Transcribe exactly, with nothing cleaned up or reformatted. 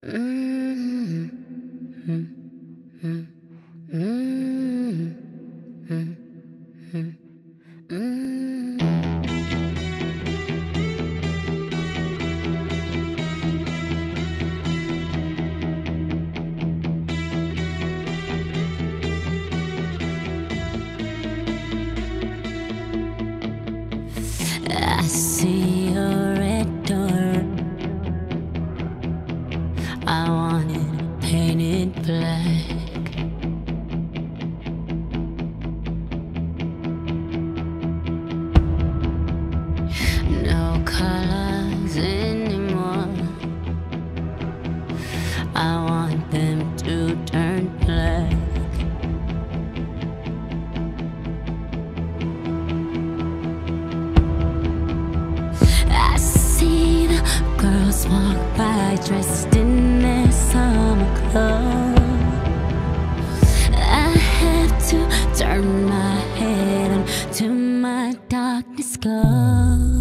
Mm-hmm. Mm-hmm. Mm-hmm. Mm-hmm. I see your red door. I want it painted black. No colors anymore. I want them to turn black. I see the girls walk by dressed in their summer clothes. I have to turn my head until my darkness goes.